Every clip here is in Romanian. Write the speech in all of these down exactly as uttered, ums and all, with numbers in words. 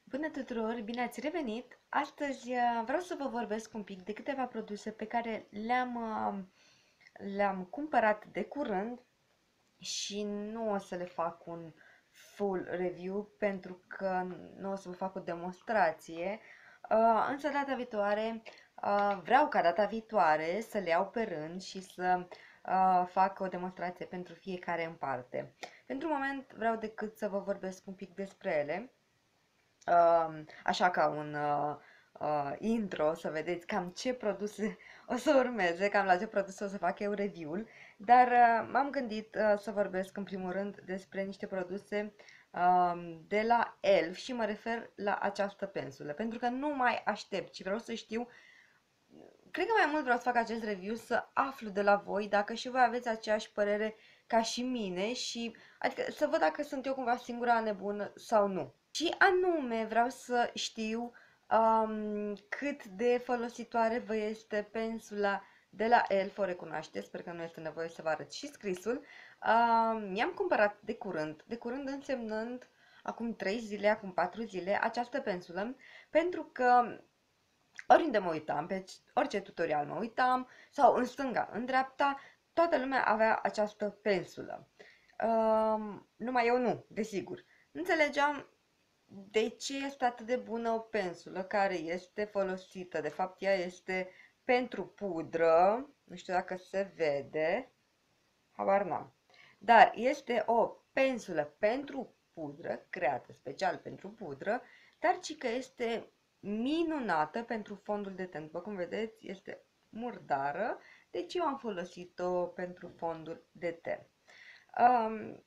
Bună tuturor, bine ați revenit! Astăzi uh, vreau să vă vorbesc un pic de câteva produse pe care le-am uh, le-am cumpărat de curând și nu o să le fac un full review pentru că nu o să vă fac o demonstrație, uh, însă data viitoare uh, vreau ca data viitoare să le iau pe rând și să uh, fac o demonstrație pentru fiecare în parte. Pentru moment vreau decât să vă vorbesc un pic despre ele. Um, așa ca un uh, uh, intro, să vedeți cam ce produse o să urmeze, cam la ce produse o să fac eu review-ul, dar uh, m-am gândit uh, să vorbesc în primul rând despre niște produse um, de la Elf și mă refer la această pensulă, pentru că nu mai aștept, ci vreau să știu, cred că mai mult vreau să fac acest review să aflu de la voi dacă și voi aveți aceeași părere ca și mine și adică să văd dacă sunt eu cumva singura nebună sau nu. Și anume vreau să știu um, cât de folositoare vă este pensula de la Elf, o recunoaște, sper că nu este nevoie să vă arăt și scrisul. Um, mi-am cumpărat de curând, de curând însemnând acum trei zile, acum patru zile, această pensulă, pentru că oriunde mă uitam, pe orice tutorial mă uitam, sau în stânga, în dreapta, toată lumea avea această pensulă. Um, numai eu nu, desigur. Nu înțelegeam de ce este atât de bună o pensulă care este folosită. De fapt, ea este pentru pudră, nu știu dacă se vede, habar n-am. Dar este o pensulă pentru pudră, creată special pentru pudră, dar ci că este minunată pentru fondul de ten. După cum vedeți, este murdară, deci eu am folosit-o pentru fondul de ten. Um,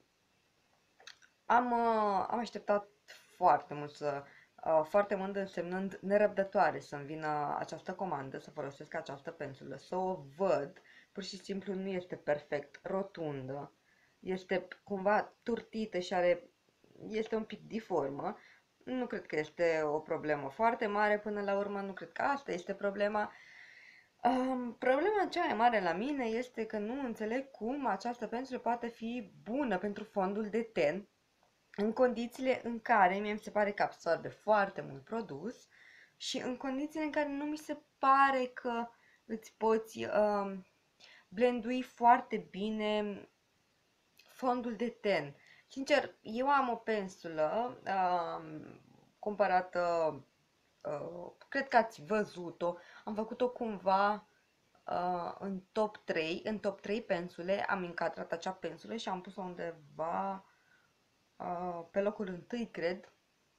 am, uh, am așteptat foarte mult să, uh, foarte mult însemnând nerăbdătoare să-mi vină această comandă, să folosesc această pensulă, să o văd, pur și simplu nu este perfect rotundă, este cumva turtită și are, este un pic diformă. Nu cred că este o problemă foarte mare până la urmă, nu cred că asta este problema. Um, problema cea mai mare la mine este că nu înțeleg cum această pensulă poate fi bună pentru fondul de ten, în condițiile în care mie mi se pare că absorbe foarte mult produs și în condițiile în care nu mi se pare că îți poți um, blendui foarte bine fondul de ten. Sincer, eu am o pensulă um, cumpărată, uh, cred că ați văzut-o, am făcut-o cumva uh, în top trei, în top trei pensule, am încadrat acea pensulă și am pus-o undeva uh, pe locul întâi, cred.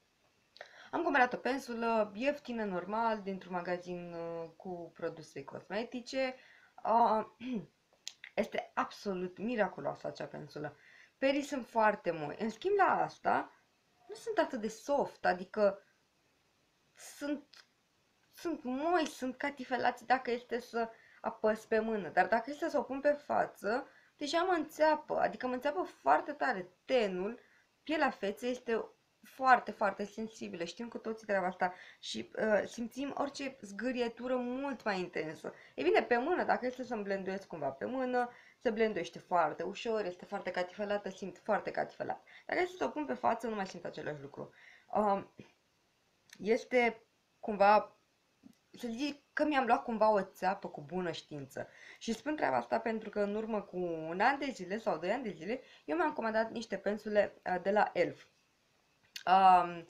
Am cumpărat o pensulă ieftină, normal, dintr-un magazin uh, cu produse cosmetice. Uh, este absolut miraculoasă acea pensulă. Perii sunt foarte moi. În schimb, la asta, nu sunt atât de soft, adică sunt, sunt moi, sunt catifelați dacă este să apăs pe mână, dar dacă este să o pun pe față, deja mă înțeapă, adică mă înțeapă foarte tare. Tenul, pielea feței este foarte, foarte sensibilă, știm cu toții treaba asta și uh, simțim orice zgârietură mult mai intensă. E bine, pe mână, dacă este să-mi blenduiesc cumva pe mână, se blenduiește foarte ușor, este foarte catifelată, simt foarte catifelat. Dacă este să o pun pe față, nu mai simt același lucru. Uh, este cumva, să zic că mi-am luat cumva o țeapă cu bună știință. Și spun treaba asta pentru că în urmă cu un an de zile sau doi ani de zile, eu mi-am comandat niște pensule uh, de la Elf. Um,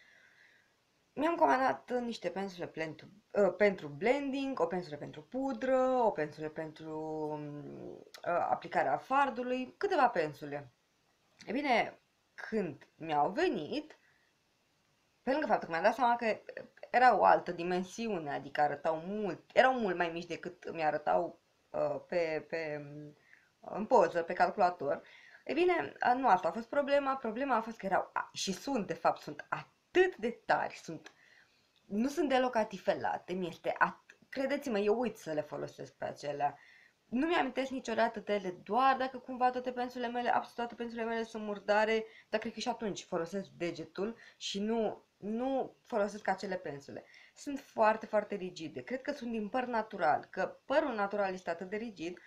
Mi-am comandat niște pensule pentru, uh, pentru blending, o pensulă pentru pudră, o pensulă pentru uh, aplicarea fardului, câteva pensule. E bine, când mi-au venit, pe lângă faptul că mi-am dat seama că era o altă dimensiune, adică arătau mult, erau mult mai mici decât mi arătau uh, pe, pe, în poză, pe calculator. E bine, nu asta a fost problema, problema a fost că erau, a, și sunt, de fapt, sunt atât de tari, sunt, nu sunt deloc atifelate, mi este, at, credeți-mă, eu uit să le folosesc pe acelea. Nu mi-amintesc niciodată de ele, doar dacă cumva toate pensulele mele, absolut toate pensulele mele sunt murdare, dar cred că și atunci folosesc degetul și nu, nu folosesc acele pensule. Sunt foarte, foarte rigide. Cred că sunt din păr natural, că părul natural este atât de rigid.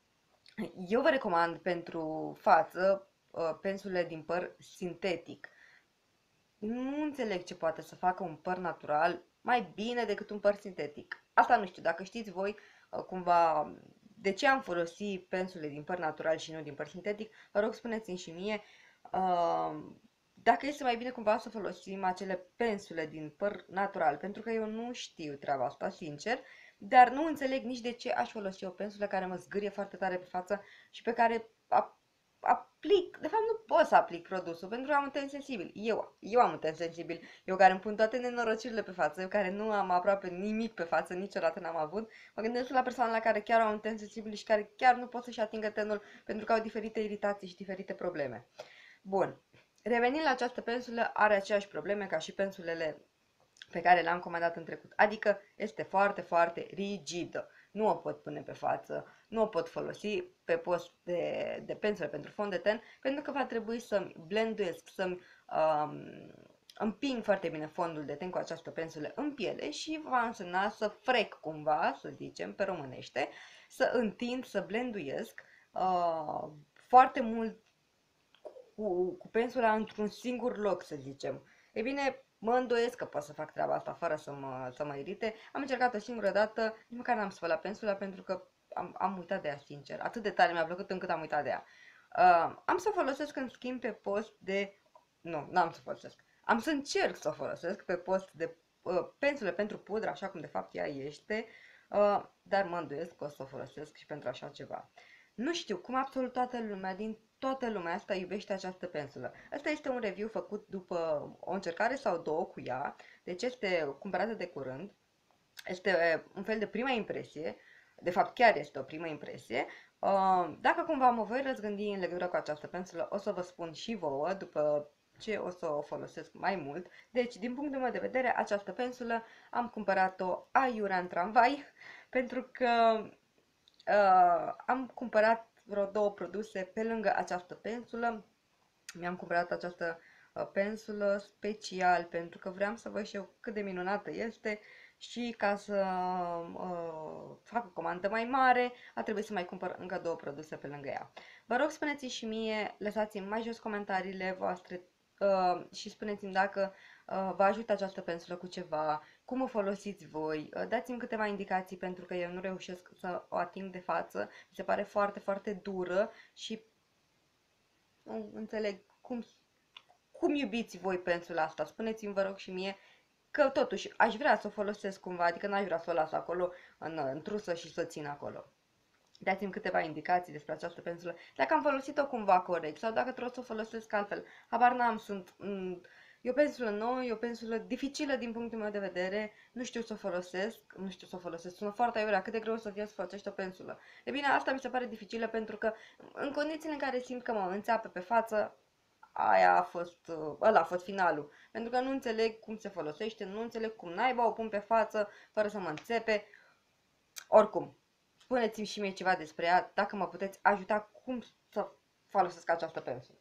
Eu vă recomand pentru față uh, pensule din păr sintetic. nu înțeleg ce poate să facă un păr natural mai bine decât un păr sintetic. Asta nu știu, dacă știți voi uh, cumva de ce am folosit pensule din păr natural și nu din păr sintetic, vă rog spuneți-mi și mie uh, dacă este mai bine cumva să folosim acele pensule din păr natural, pentru că eu nu știu treaba asta, sincer, dar nu înțeleg nici de ce aș folosi o pensulă care mă zgârie foarte tare pe față și pe care aplic, de fapt nu pot să aplic produsul pentru că am un ten sensibil. Eu, eu am un ten sensibil, eu care îmi pun toate nenorocirile pe față, eu care nu am aproape nimic pe față, niciodată n-am avut. Mă gândesc la persoanele care chiar au un ten sensibil și care chiar nu pot să-și atingă tenul pentru că au diferite iritații și diferite probleme. Bun, revenind la această pensulă, are aceeași probleme ca și pensulele pe care le-am comandat în trecut. Adică este foarte, foarte rigidă. Nu o pot pune pe față, nu o pot folosi pe post de, de pensulă pentru fond de ten, pentru că va trebui să-mi blenduiesc, să-mi um, împing foarte bine fondul de ten cu această pensulă în piele și va însemna să frec cumva, să zicem, pe românește, să întind, să blenduiesc uh, foarte mult cu, cu pensula într-un singur loc, să zicem. Ei bine, mă îndoiesc că pot să fac treaba asta fără să mă, să mă irite. Am încercat o singură dată, nici măcar n-am spălat pensula pentru că am, am uitat de ea, sincer. Atât de tare mi-a plăcut încât am uitat de ea. Uh, am să o folosesc în schimb pe post de... Nu, n-am să o folosesc. Am să încerc să o folosesc pe post de uh, pensule pentru pudră, așa cum de fapt ea este, uh, dar mă îndoiesc că o să o folosesc și pentru așa ceva. Nu știu cum absolut toată lumea din toată lumea asta iubește această pensulă. Asta este un review făcut după o încercare sau două cu ea, deci este cumpărată de curând. Este un fel de prima impresie, de fapt chiar este o primă impresie. Dacă cumva mă voi răzgândi în legătură cu această pensulă, o să vă spun și vouă după ce o să o folosesc mai mult. Deci, din punctul meu de vedere, această pensulă am cumpărat-o aiurea în tramvai, pentru că uh, am cumpărat vreo două produse pe lângă această pensulă. Mi-am cumpărat această uh, pensulă special pentru că vreau să văd și eu cât de minunată este și ca să uh, fac o comandă mai mare a trebuit să mai cumpăr încă două produse pe lângă ea. Vă rog, spuneți-mi și mie, lăsați-mi mai jos comentariile voastre uh, și spuneți-mi dacă uh, vă ajută această pensulă cu ceva, cum o folosiți voi, uh, dați-mi câteva indicații pentru că eu nu reușesc să o ating de față, mi se pare foarte, foarte dură și nu înțeleg cum, cum iubiți voi pensula asta. Spuneți-mi, vă rog, și mie că totuși aș vrea să o folosesc cumva, adică n-aș vrea să o las acolo în, în trusă și să o țin acolo. Dați-mi câteva indicații despre această pensulă, dacă am folosit-o cumva corect sau dacă trebuie să o folosesc altfel. Habar n-am, sunt... Mm, e o pensulă nouă, e o pensulă dificilă din punctul meu de vedere, nu știu să o folosesc, nu știu să o folosesc, sună foarte aiurea, cât de greu o să fie să folosești o pensulă. E bine, asta mi se pare dificilă pentru că în condițiile în care simt că mă înțeapă pe față, aia a fost, ăla a fost finalul. Pentru că nu înțeleg cum se folosește, nu înțeleg cum naiba o pun pe față fără să mă înțepe. Oricum, spuneți-mi și mie ceva despre ea, dacă mă puteți ajuta cum să folosesc această pensulă.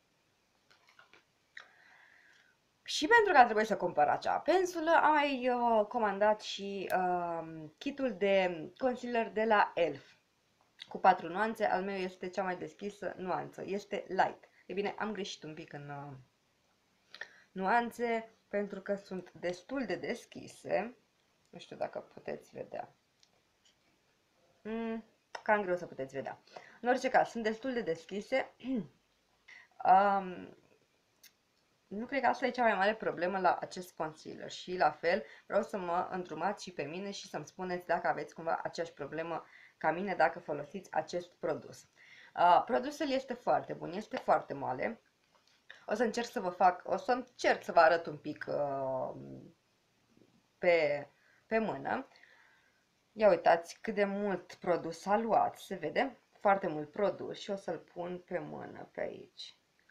Și pentru că a trebuit să cumpăr acea pensulă, am mai uh, comandat și uh, kitul de concealer de la e l f. Cu patru nuanțe, al meu este cea mai deschisă nuanță, este light. E bine, am greșit un pic în uh, nuanțe, pentru că sunt destul de deschise. Nu știu dacă puteți vedea. Mm, cam greu să puteți vedea. În orice caz, sunt destul de deschise. um, nu cred că asta e cea mai mare problemă la acest concealer și la fel vreau să mă îndrumați și pe mine și să-mi spuneți dacă aveți cumva aceeași problemă ca mine dacă folosiți acest produs. Uh, produsul este foarte bun, este foarte moale. O să încerc să vă fac, o să încerc să vă arăt un pic uh, pe, pe mână. Ia uitați cât de mult produs a luat, se vede? Foarte mult produs și o să-l pun pe mână, pe aici.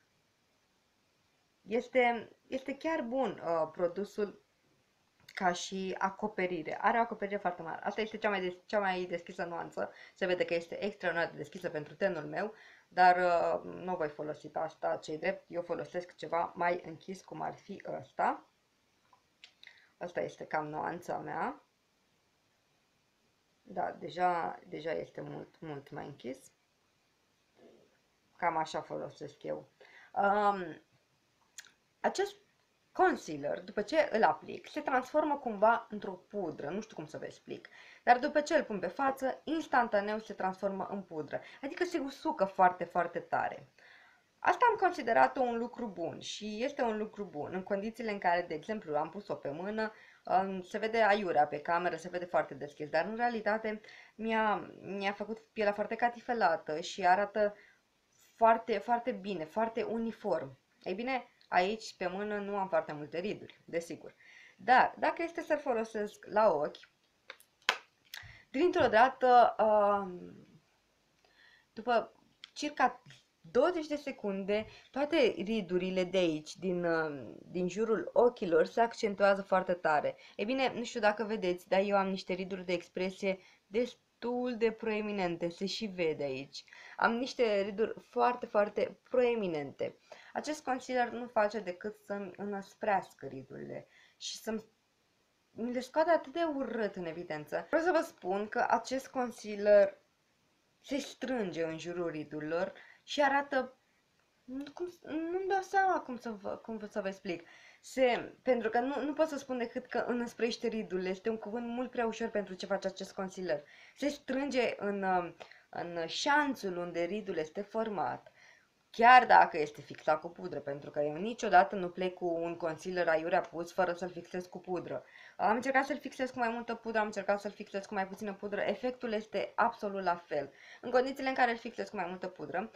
Este, este chiar bun uh, produsul ca și acoperire. Are o acoperire foarte mare. Asta este cea mai, des, cea mai deschisă nuanță. Se vede că este extraordinar de deschisă pentru tenul meu, dar uh, nu voi folosi pe asta, ce-i drept. Eu folosesc ceva mai închis, cum ar fi ăsta. Asta este cam nuanța mea. Da, deja, deja este mult, mult mai închis. Cam așa folosesc eu. Um, acest concealer, după ce îl aplic, se transformă cumva într-o pudră, nu știu cum să vă explic, dar după ce îl pun pe față, instantaneu se transformă în pudră, adică se usucă foarte, foarte tare. Asta am considerat-o un lucru bun și este un lucru bun în condițiile în care, de exemplu, am pus-o pe mână, um, se vede aiurea pe cameră, se vede foarte deschis, dar în realitate mi-a, mi-a făcut pielea foarte catifelată și arată foarte, foarte bine, foarte uniform. Ei bine, aici pe mână nu am foarte multe riduri, desigur. Dar dacă este să-l folosesc la ochi, dintr-o dată, um, după circa douăzeci de secunde, toate ridurile de aici, din, uh, din jurul ochilor, se accentuează foarte tare. E bine, nu știu dacă vedeți, dar eu am niște riduri de expresie destul de proeminente, se și vede aici. Am niște riduri foarte, foarte proeminente. Acest concealer nu face decât să-mi înăsprească ridurile și să-mi mi le scoate atât de urât în evidență. Vreau să vă spun că acest concealer se strânge în jurul ridurilor și arată, cum, nu-mi dau seama cum să vă, cum să vă explic. Se, pentru că nu, nu pot să spun decât că înăsprește ridurile, este un cuvânt mult prea ușor pentru ce face acest concealer. Se strânge în, în șanțul unde ridul este format, chiar dacă este fixat cu pudră, pentru că eu niciodată nu plec cu un concealer aiurea pus fără să-l fixez cu pudră. Am încercat să-l fixez cu mai multă pudră, am încercat să-l fixez cu mai puțină pudră, efectul este absolut la fel. În condițiile în care îl fixez cu mai multă pudră,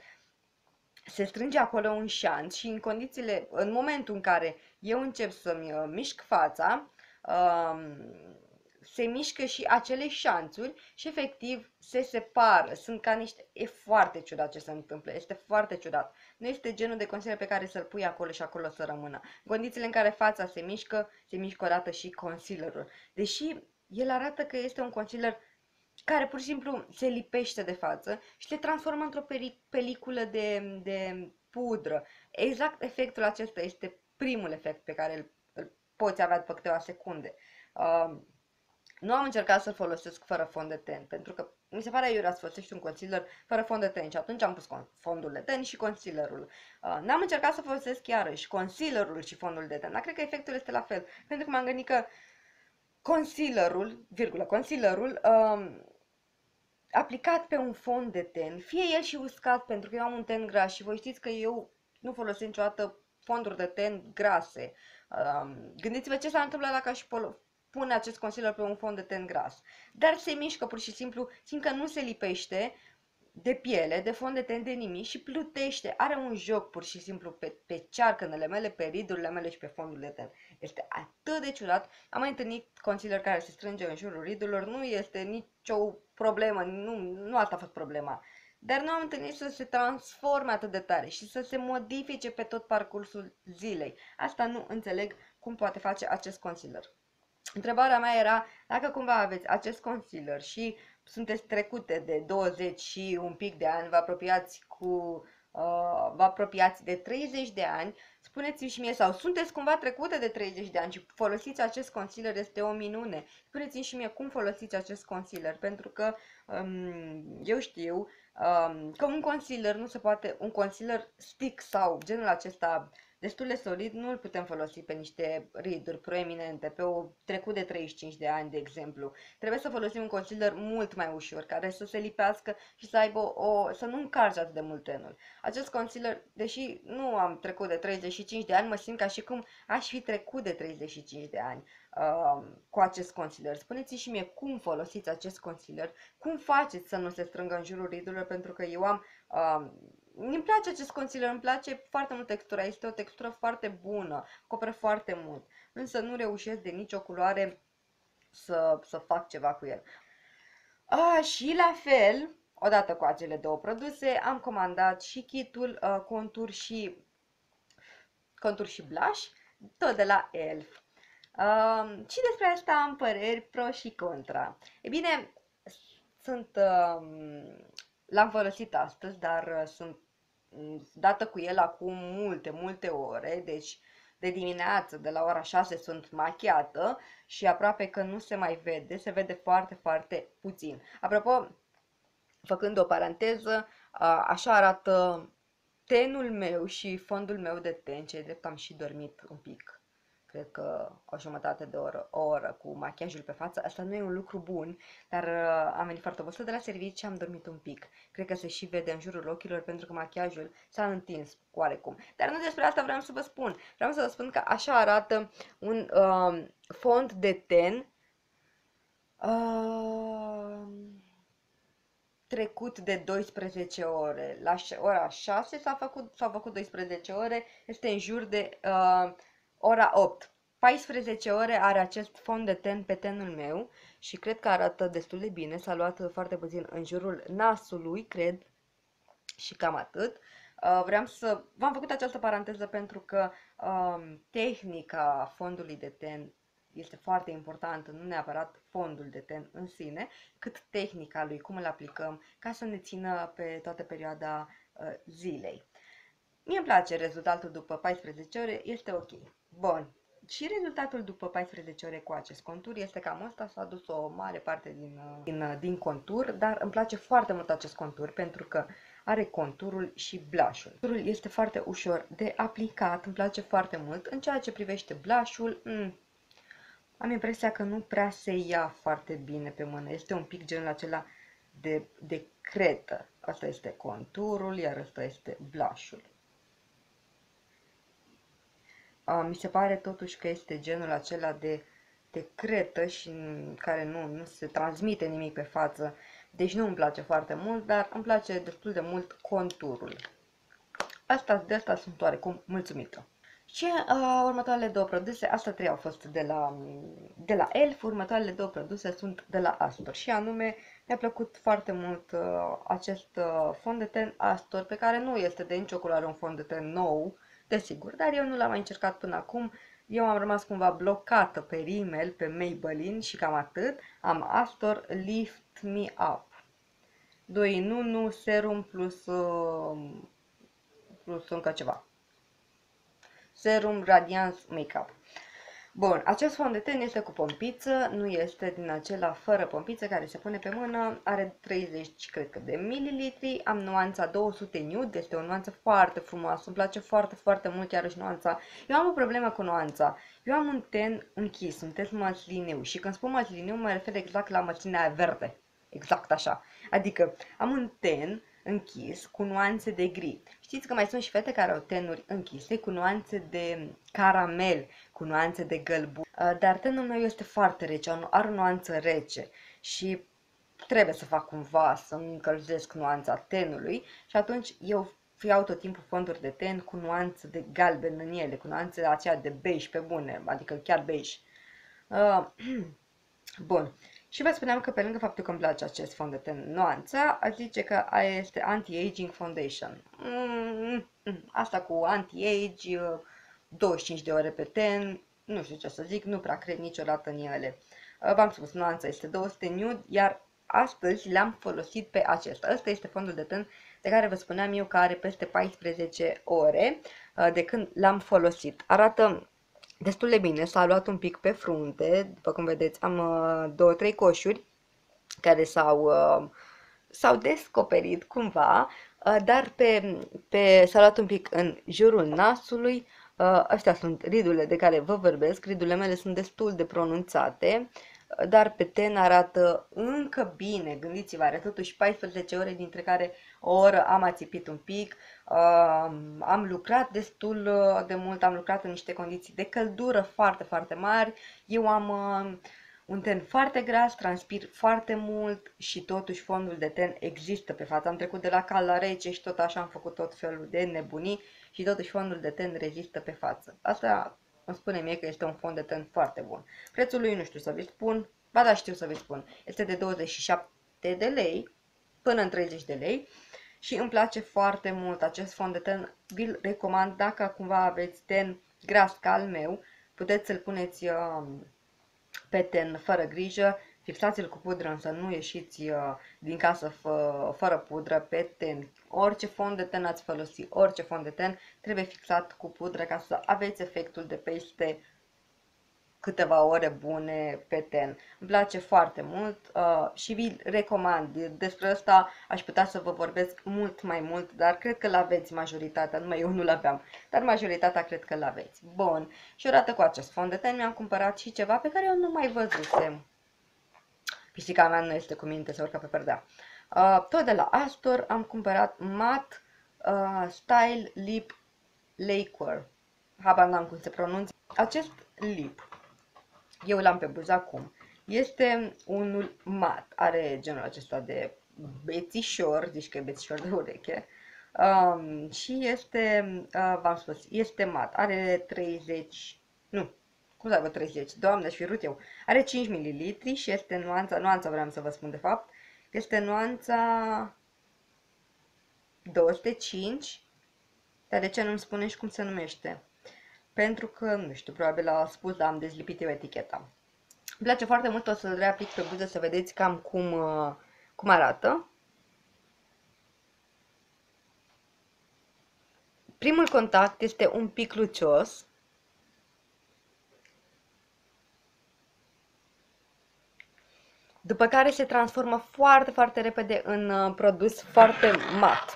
se strânge acolo un șanț și în condițiile, în momentul în care eu încep să-mi uh, mișc fața, um, se mișcă și acele șanțuri și efectiv se separă. Sunt ca niște... E foarte ciudat ce se întâmplă, este foarte ciudat. Nu este genul de concealer pe care să-l pui acolo și acolo să rămână. În condițiile în care fața se mișcă, se mișcă odată și concealerul. Deși el arată că este un concealer care pur și simplu se lipește de față și se transformă într-o peliculă de, de pudră. Exact efectul acesta este primul efect pe care îl, îl poți avea după câteva secunde. Uh, nu am încercat să folosesc fără fond de ten, pentru că mi se pare aiurea să folosești un concealer fără fond de ten și atunci am pus fondul de ten și concealerul. Uh, n-am încercat să folosesc iarăși concealerul și fondul de ten, dar cred că efectul este la fel, pentru că m-am gândit că concealerul, virgulă, concealerul, um, aplicat pe un fond de ten, fie el și uscat, pentru că eu am un ten gras și voi știți că eu nu folosesc niciodată fonduri de ten grase. Um, gândiți-vă ce s-ar întâmpla dacă aș pune acest concealer pe un fond de ten gras. Dar se mișcă pur și simplu, simt că nu se lipește de piele, de fond de ten, de nimic și plutește. Are un joc pur și simplu pe, pe cearcănele mele, pe ridurile mele și pe fondul de ten. Este atât de ciudat. Am mai întâlnit concealer care se strânge în jurul ridurilor, nu este nicio problemă, nu, nu asta a fost problema. Dar nu am întâlnit să se transforme atât de tare și să se modifice pe tot parcursul zilei. Asta nu înțeleg cum poate face acest concealer. Întrebarea mea era dacă cumva aveți acest concealer și sunteți trecute de douăzeci și un pic de ani, vă apropiați cu uh, vă apropiați de treizeci de ani, spuneți-mi și mie, sau sunteți cumva trecute de treizeci de ani și folosiți acest concealer, este o minune. Spuneți-mi și mie cum folosiți acest concealer, pentru că um, eu știu um, că un concealer nu se poate, un concealer stick sau genul acesta destul de solid, nu îl putem folosi pe niște riduri proeminente, pe o trecut de treizeci și cinci de ani, de exemplu. Trebuie să folosim un concealer mult mai ușor, care să se lipească și să aibă o, să nu încarce atât de mult tenul. Acest concealer, deși nu am trecut de treizeci și cinci de ani, mă simt ca și cum aș fi trecut de treizeci și cinci de ani uh, cu acest concealer. Spuneți-mi și mie cum folosiți acest concealer, cum faceți să nu se strângă în jurul ridurilor, pentru că eu am... Uh, îmi place acest concealer, îmi place foarte mult textura, este o textură foarte bună, acoperă foarte mult, însă nu reușesc de nicio culoare să, să fac ceva cu el. A, și la fel, odată cu acele două produse, am comandat și kitul uh, contur și contur și blush, tot de la e l f. Uh, și despre asta am păreri pro și contra. E bine, sunt... Uh, l-am folosit astăzi, dar sunt dată cu el acum multe, multe ore, deci de dimineață, de la ora șase sunt machiată și aproape că nu se mai vede, se vede foarte, foarte puțin. Apropo, făcând o paranteză, așa arată tenul meu și fondul meu de ten, ce drept am și dormit un pic. cred că o jumătate de oră, o oră cu machiajul pe față. Asta nu e un lucru bun, dar uh, am venit foarte obosită de la serviciu și am dormit un pic. Cred că se și vede în jurul ochilor pentru că machiajul s-a întins oarecum. Dar nu despre asta vreau să vă spun. Vreau să vă spun că așa arată un uh, fond de ten uh, trecut de doisprezece ore. La ora șase s-a făcut, s-au făcut doisprezece ore, este în jur de uh, ora opt. paisprezece ore are acest fond de ten pe tenul meu și cred că arată destul de bine. S-a luat foarte puțin în jurul nasului, cred, și cam atât. Uh, vreau să... V-am făcut această paranteză pentru că uh, tehnica fondului de ten este foarte importantă, nu neapărat fondul de ten în sine, cât tehnica lui, cum îl aplicăm, ca să ne țină pe toată perioada uh, zilei. Mie îmi place rezultatul după paisprezece ore, este ok. Bun. Și rezultatul după paisprezece ore cu acest contur este cam asta, s-a dus o mare parte din, din, din contur, dar îmi place foarte mult acest contur pentru că are conturul și blush-ul. Conturul este foarte ușor de aplicat, îmi place foarte mult. În ceea ce privește blush-ul, mm, am impresia că nu prea se ia foarte bine pe mână. Este un pic genul acela de, de cretă. Asta este conturul, iar asta este blush-ul. Mi se pare totuși că este genul acela de, de cretă și care nu, nu se transmite nimic pe față. Deci nu îmi place foarte mult, dar îmi place destul de mult conturul. Asta, de asta sunt oarecum mulțumită. Și uh, următoarele două produse, astea trei au fost de la, de la E L F, următoarele două produse sunt de la Astor. Și anume, mi-a plăcut foarte mult uh, acest uh, fond de ten Astor, pe care nu este de nicio culoare un fond de ten nou, desigur, dar eu nu l-am mai încercat până acum. Eu am rămas cumva blocată pe Rimmel, pe Maybelline și cam atât. Am Astor Lift Me Up. doi în unu, serum plus, uh, plus încă ceva. Serum Radiance Makeup. Bun, acest fond de ten este cu pompiță, nu este din acela fără pompiță care se pune pe mână, are treizeci, cred că, de mililitri, am nuanța două sute Nude, este o nuanță foarte frumoasă, îmi place foarte, foarte mult iarăși nuanța. Eu am o problemă cu nuanța, eu am un ten închis, un ten măsliniu și când spun măsliniu mă refer exact la măslinea verde, exact așa, adică am un ten închis cu nuanțe de gri. Știți că mai sunt și fete care au tenuri închise cu nuanțe de caramel, cu nuanțe de gălbu. Dar tenul meu este foarte rece, are o nuanță rece și trebuie să fac cumva să-mi încălzesc nuanța tenului și atunci eu iau tot timpul fonduri de ten cu nuanță de galben în ele, cu nuanțe aceea de beige pe bune, adică chiar beige. Uh, bun. Și vă spuneam că pe lângă faptul că îmi place acest fond de ten nuanța, aș zice că este Anti-Aging Foundation. Mm, mm, asta cu anti-age, douăzeci și cinci de ore pe ten, nu știu ce să zic, nu prea cred niciodată în ele. V-am spus, nuanța este două sute Nude, iar astăzi le-am folosit pe acesta. Asta este fondul de ten de care vă spuneam eu că are peste paisprezece ore de când l-am folosit. Arată destul de bine, s-a luat un pic pe frunte, după cum vedeți am uh, două, trei coșuri care s-au uh, s-au descoperit cumva, uh, dar pe, pe, s-a luat un pic în jurul nasului, uh, astea sunt ridurile de care vă vorbesc, ridurile mele sunt destul de pronunțate, uh, dar pe ten arată încă bine, gândiți-vă, are totuși paisprezece ore, dintre care o oră am ațipit un pic, Uh, am lucrat destul de mult, am lucrat în niște condiții de căldură foarte, foarte mari. Eu am uh, un ten foarte gras, transpir foarte mult și totuși fondul de ten există pe față. Am trecut de la cald la rece și tot așa am făcut tot felul de nebunii și totuși fondul de ten rezistă pe față. Asta îmi spune mie că este un fond de ten foarte bun. Prețul lui nu știu să vi spun, ba da, știu să vi spun, este de douăzeci și șapte de lei până în treizeci de lei. Și îmi place foarte mult acest fond de ten, vi-l recomand dacă cumva aveți ten gras ca al meu, puteți să-l puneți uh, pe ten fără grijă, fixați-l cu pudră, însă nu ieșiți uh, din casă fă, fără pudră pe ten. Orice fond de ten ați folosi, orice fond de ten trebuie fixat cu pudră ca să aveți efectul de peste câteva ore bune pe ten. Îmi place foarte mult uh, și vi recomand. Despre asta aș putea să vă vorbesc mult mai mult, dar cred că l-aveți majoritatea, numai eu nu l-aveam, dar majoritatea cred că l-aveți. Bun, și odată cu acest fond de ten mi-am cumpărat și ceva pe care eu nu mai văzusem. Pisica mea nu este cu minte, să urcă pe perdea. Uh, tot de la Astor am cumpărat Matte uh, Style Lip Lacquer. Habar n-am cum se pronunță. Acest lip, eu l-am pe buză acum. Este unul mat, are genul acesta de bețișor, zici că e bețișor de ureche. Um, și este, uh, v-am spus, este mat, are treizeci, nu, cum să aibă treizeci, doamne, aș fi vrut eu. Are cinci mililitri și este nuanța, nuanța vreau să vă spun de fapt, este nuanța două sute cinci, dar de ce nu-mi spune și cum se numește? Pentru că, nu știu, probabil a spus, dar am dezlipit eu eticheta. Îmi place foarte mult, o să-l reaplic pe buză să vedeți cam cum, uh, cum arată. Primul contact este un pic lucios. După care se transformă foarte, foarte repede în uh, produs foarte mat.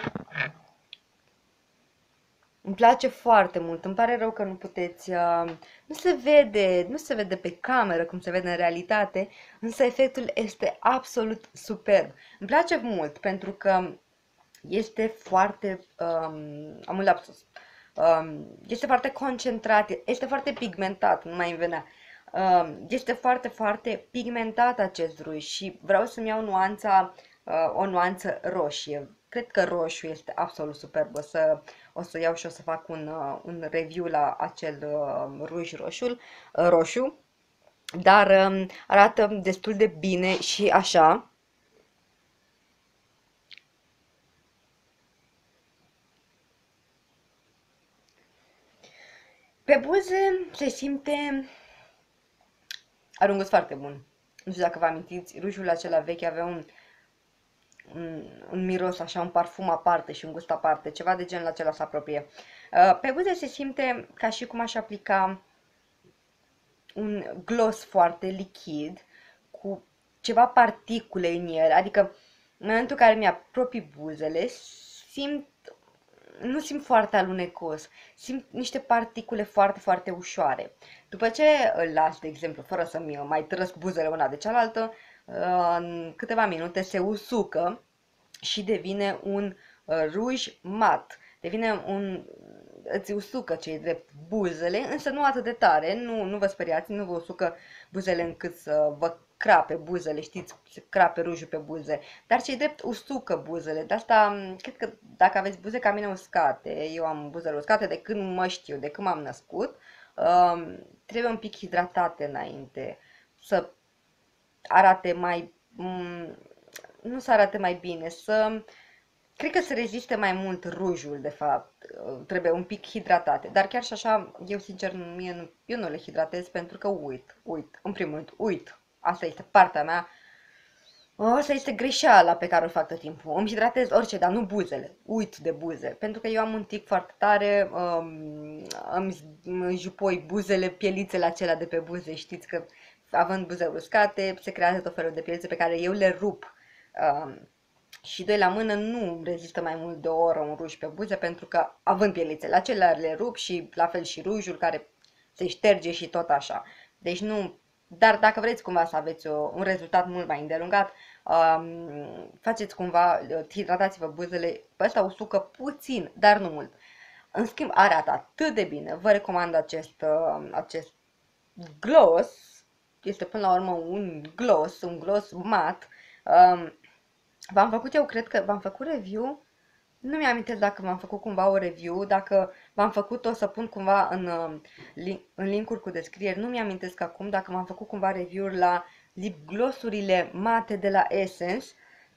Îmi place foarte mult, îmi pare rău că nu puteți, uh, nu se vede, nu se vede pe cameră cum se vede în realitate, însă efectul este absolut superb. Îmi place mult pentru că este foarte, um, am un lapsus, um, este foarte concentrat, este foarte pigmentat, nu mai îmi venea. Um, este foarte, foarte pigmentat acest ruj și vreau să-mi iau nuanța, uh, o nuanță roșie. Cred că roșu este absolut superb. O să, o să iau și o să fac un, uh, un review la acel uh, ruj roșu, uh, roșu, dar um, arată destul de bine și așa. Pe buze se simte, are un gust foarte bun. Nu știu dacă vă amintiți, rujul acela vechi avea un, un, un miros așa, un parfum aparte și un gust aparte, ceva de genul acela se apropie. Uh, Pe buze se simte ca și cum aș aplica un gloss foarte lichid cu ceva particule în el, adică în momentul în care mi-apropii buzele, simt, nu simt foarte alunecos, simt niște particule foarte, foarte ușoare. După ce îl las, de exemplu, fără să-mi mai trăsc buzele una de cealaltă, în câteva minute se usucă și devine un uh, ruj mat. Devine un, îți usucă cei drept buzele, însă nu atât de tare, nu, nu vă speriați, nu vă usucă buzele încât să vă crape buzele, știți, se crape rujul pe buze, dar cei drept usucă buzele. De asta, cred că dacă aveți buze ca mine uscate, eu am buzele uscate de când mă știu, de când m-am născut, um, trebuie un pic hidratate înainte, să arate mai, nu să arate mai bine, să, cred că să reziste mai mult rujul, de fapt, trebuie un pic hidratate, dar chiar și așa, eu sincer, mie nu, eu nu le hidratez pentru că uit, uit, în primul rând, uit, asta este partea mea, asta este greșeala pe care o fac tot timpul, îmi hidratez orice, dar nu buzele, uit de buze, pentru că eu am un tic foarte tare, um, îmi, îmi jupoi buzele, pielițele acelea de pe buze, știți că având buze uscate, se creează tot felul de pielițe pe care eu le rup. Um, și doi la mână nu rezistă mai mult de o oră un ruj pe buze pentru că având pielițele acelea le rup și la fel și rujul care se șterge și tot așa. Deci nu, dar dacă vreți cumva să aveți o, un rezultat mult mai îndelungat, um, faceți cumva, hidratați-vă buzele, pe ăsta usucă puțin, dar nu mult. În schimb, arată atât de bine, vă recomand acest, uh, acest gloss, este până la urmă un gloss, un gloss mat. Um, v-am făcut eu, cred că v-am făcut review, nu mi-am amintesc dacă v-am făcut cumva o review, dacă v-am făcut o să pun cumva în, în link-uri cu descrieri, nu mi-am amintesc acum dacă v-am făcut cumva review-uri la lip glossurile mate de la Essence.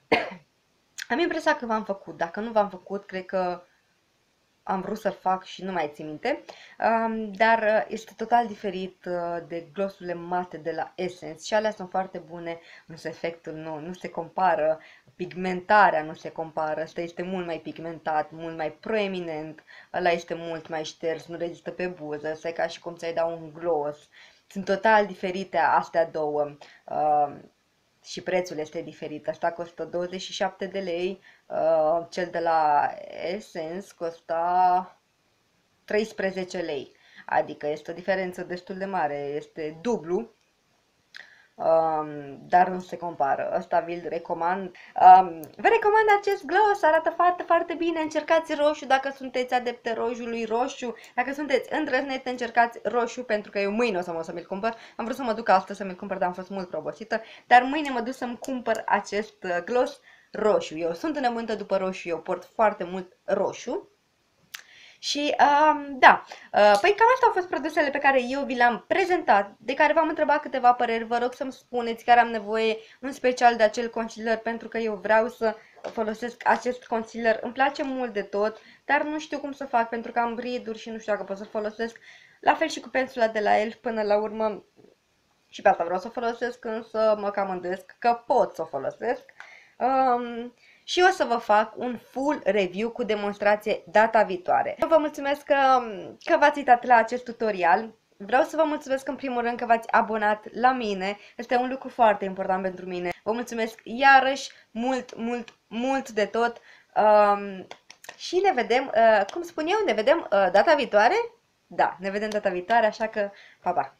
Am impresia că v-am făcut, dacă nu v-am făcut, cred că am vrut să fac și nu mai țin minte, um, dar este total diferit uh, de glossurile mate de la Essence și alea sunt foarte bune, însă efectul nu, nu se compară, pigmentarea nu se compară, ăsta este mult mai pigmentat, mult mai proeminent, ăla este mult mai șters, nu rezistă pe buză, ăsta e ca și cum ți-ai da un gloss sunt total diferite astea două. Uh, și prețul este diferit. Asta costă douăzeci și șapte de lei, uh, cel de la Essence costa treisprezece lei. Adică este o diferență destul de mare, este dublu. Um, dar nu se compară. Ăsta vi-l recomand. Um, vă recomand acest gloss, arată foarte, foarte bine. Încercați roșu dacă sunteți adepte rojului roșu. Dacă sunteți îndrăznete, încercați roșu, pentru că eu mâine o să mă să mi-l cumpăr. Am vrut să mă duc astăzi să mi-l cumpăr, dar am fost mult probosită. Dar mâine mă duc să-mi cumpăr acest gloss roșu. Eu sunt înnebunită după roșu, eu port foarte mult roșu. Și, um, da, uh, păi cam astea au fost produsele pe care eu vi le-am prezentat, de care v-am întrebat câteva păreri. Vă rog să-mi spuneți care am nevoie în special de acel concealer, pentru că eu vreau să folosesc acest concealer. Îmi place mult de tot, dar nu știu cum să fac, pentru că am riduri și nu știu dacă pot să folosesc. La fel și cu pensula de la Elf, până la urmă, și pe asta vreau să o folosesc, însă mă cam îndoiesc că pot să o folosesc. Um, și o să vă fac un full review cu demonstrație data viitoare. Vă mulțumesc că, că v-ați uitat la acest tutorial. Vreau să vă mulțumesc în primul rând că v-ați abonat la mine. Este un lucru foarte important pentru mine. Vă mulțumesc iarăși mult, mult, mult de tot. Um, și ne vedem, uh, cum spun eu, ne vedem uh, data viitoare? Da, ne vedem data viitoare, așa că pa, pa!